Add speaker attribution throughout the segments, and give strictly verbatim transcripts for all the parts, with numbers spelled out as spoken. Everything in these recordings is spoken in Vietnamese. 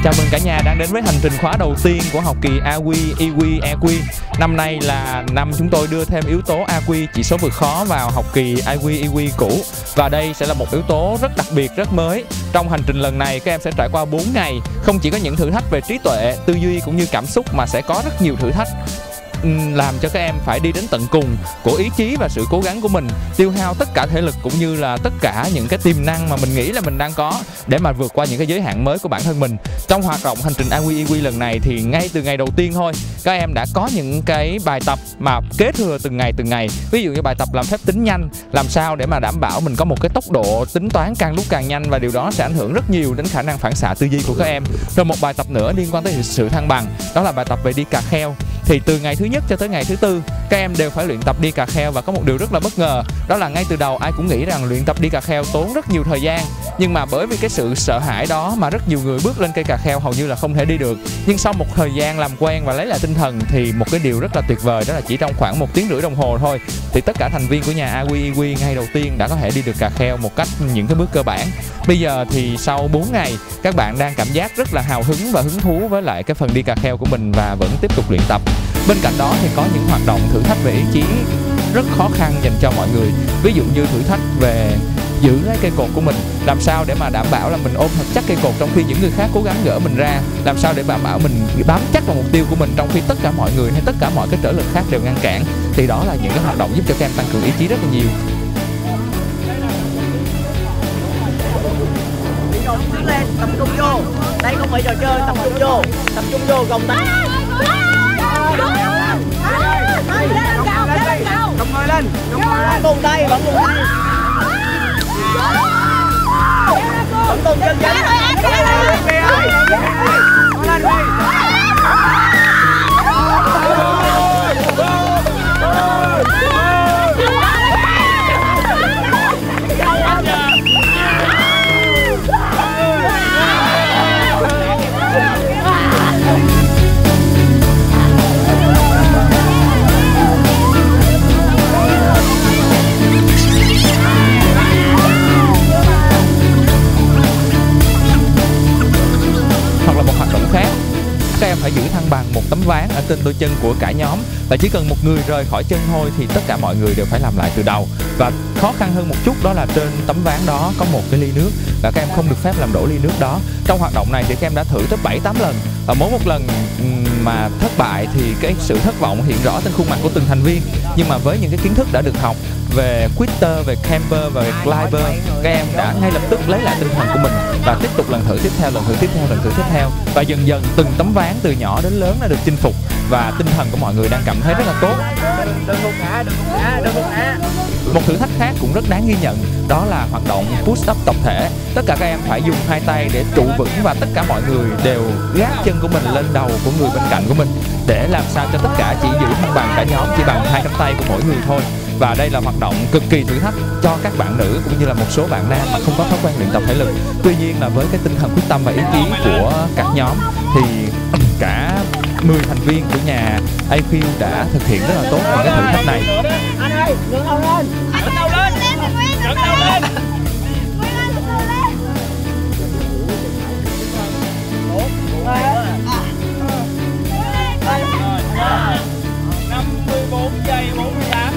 Speaker 1: Chào mừng cả nhà đang đến với hành trình khóa đầu tiên của học kỳ a quy, i quy, e quy. Năm nay là năm chúng tôi đưa thêm yếu tố a quy, chỉ số vượt khó vào học kỳ i quy, i quy cũ. Và đây sẽ là một yếu tố rất đặc biệt, rất mới. Trong hành trình lần này các em sẽ trải qua bốn ngày, không chỉ có những thử thách về trí tuệ, tư duy cũng như cảm xúc mà sẽ có rất nhiều thử thách làm cho các em phải đi đến tận cùng của ý chí và sự cố gắng của mình, tiêu hao tất cả thể lực cũng như là tất cả những cái tiềm năng mà mình nghĩ là mình đang có để mà vượt qua những cái giới hạn mới của bản thân mình. Trong hoạt động hành trình a quy, i quy lần này thì ngay từ ngày đầu tiên thôi, các em đã có những cái bài tập mà kế thừa từng ngày từng ngày. Ví dụ như bài tập làm phép tính nhanh, làm sao để mà đảm bảo mình có một cái tốc độ tính toán càng lúc càng nhanh, và điều đó sẽ ảnh hưởng rất nhiều đến khả năng phản xạ tư duy của các em. Rồi một bài tập nữa liên quan tới sự thăng bằng, đó là bài tập về đi cà kheo. Thì từ ngày thứ nhất cho tới ngày thứ tư, các em đều phải luyện tập đi cà kheo, và có một điều rất là bất ngờ, đó là ngay từ đầu ai cũng nghĩ rằng luyện tập đi cà kheo tốn rất nhiều thời gian. Nhưng mà bởi vì cái sự sợ hãi đó mà rất nhiều người bước lên cây cà kheo hầu như là không thể đi được. Nhưng sau một thời gian làm quen và lấy lại tinh thần thì một cái điều rất là tuyệt vời, đó là chỉ trong khoảng một tiếng rưỡi đồng hồ thôi thì tất cả thành viên của nhà a quy, i quy ngày đầu tiên đã có thể đi được cà kheo một cách những cái bước cơ bản. Bây giờ thì sau bốn ngày, các bạn đang cảm giác rất là hào hứng và hứng thú với lại cái phần đi cà kheo của mình và vẫn tiếp tục luyện tập. Bên cạnh đó thì có những hoạt động thử thách về ý chí rất khó khăn dành cho mọi người. Ví dụ như thử thách về giữ cái cây cột của mình, làm sao để mà đảm bảo là mình ôm thật chắc cây cột trong khi những người khác cố gắng gỡ mình ra, làm sao để đảm bảo mình bám chắc vào mục tiêu của mình trong khi tất cả mọi người hay tất cả mọi cái trở lực khác đều ngăn cản. Thì đó là những cái hoạt động giúp cho các em tăng cường ý chí rất là nhiều.
Speaker 2: Lên, tập trung vô. Đây không phải trò chơi, tập trung vô. Tập trung vô, gồng tay. Gồng người lên, gồng người lên. Vùng tay, vẫn vùng tay. Vẫn vùng chân chân. Lên đi.
Speaker 1: Hoặc là một hoạt động khác, các em phải giữ thăng bằng một tấm ván ở trên đôi chân của cả nhóm, và chỉ cần một người rời khỏi chân thôi thì tất cả mọi người đều phải làm lại từ đầu. Và khó khăn hơn một chút đó là trên tấm ván đó có một cái ly nước và các em không được phép làm đổ ly nước đó. Trong hoạt động này thì các em đã thử tới bảy tám lần, và mỗi một lần mà thất bại thì cái sự thất vọng hiện rõ trên khuôn mặt của từng thành viên. Nhưng mà với những cái kiến thức đã được học về quitter, về camper và về climber, các em đã ngay lập tức lấy lại tinh thần của mình và tiếp tục lần thử tiếp theo, lần thử tiếp theo, lần thử tiếp theo, và dần dần từng tấm ván từ nhỏ đến lớn đã được chinh phục và tinh thần của mọi người đang cảm thấy rất là tốt.
Speaker 2: Đừng gục ngã, đừng gục ngã, đừng gục ngã.
Speaker 1: Một thử thách khác cũng rất đáng ghi nhận, đó là hoạt động push up tập thể. Tất cả các em phải dùng hai tay để trụ vững và tất cả mọi người đều gác chân của mình lên đầu của người bên cạnh của mình để làm sao cho tất cả chỉ giữ thăng bằng cả nhóm chỉ bằng hai nắm tay của mỗi người thôi. Và đây là hoạt động cực kỳ thử thách cho các bạn nữ cũng như là một số bạn nam mà không có thói quen luyện tập thể lực. Tuy nhiên là với cái tinh thần quyết tâm và ý chí của các nhóm thì cả mười thành viên của nhà a quy đã thực hiện rất là tốt những cái thử thách này.
Speaker 2: Anh ơi, ngẩng đầu lên. Ngẩng đầu lên. Ngẩng đầu lên. năm mươi bốn giây bốn mươi tám.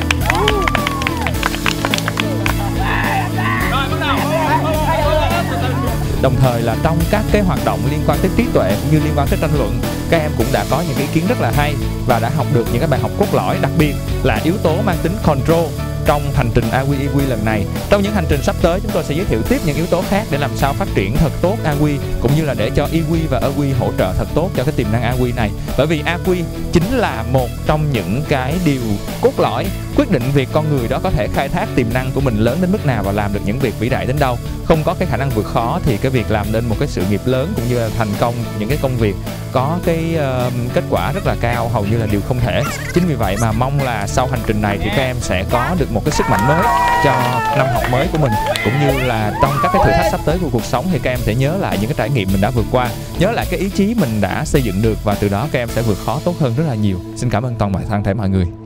Speaker 2: Rồi bắt đầu.
Speaker 1: Đồng thời là trong các cái hoạt động liên quan tới trí tuệ cũng như liên quan tới tranh luận, các em cũng đã có những ý kiến rất là hay và đã học được những cái bài học cốt lõi, đặc biệt là yếu tố mang tính control trong hành trình a quy, i quy lần này. Trong những hành trình sắp tới, chúng tôi sẽ giới thiệu tiếp những yếu tố khác để làm sao phát triển thật tốt a quy, cũng như là để cho i quy và e quy hỗ trợ thật tốt cho cái tiềm năng a quy này. Bởi vì a quy chính là một trong những cái điều cốt lõi quyết định việc con người đó có thể khai thác tiềm năng của mình lớn đến mức nào và làm được những việc vĩ đại đến đâu. Không có cái khả năng vượt khó thì cái việc làm nên một cái sự nghiệp lớn cũng như là thành công những cái công việc có cái uh, kết quả rất là cao hầu như là điều không thể. Chính vì vậy mà mong là sau hành trình này thì các em sẽ có được một cái sức mạnh mới cho năm học mới của mình, cũng như là trong các cái thử thách sắp tới của cuộc sống thì các em sẽ nhớ lại những cái trải nghiệm mình đã vượt qua, nhớ lại cái ý chí mình đã xây dựng được, và từ đó các em sẽ vượt khó tốt hơn rất là nhiều. Xin cảm ơn toàn thể mọi người.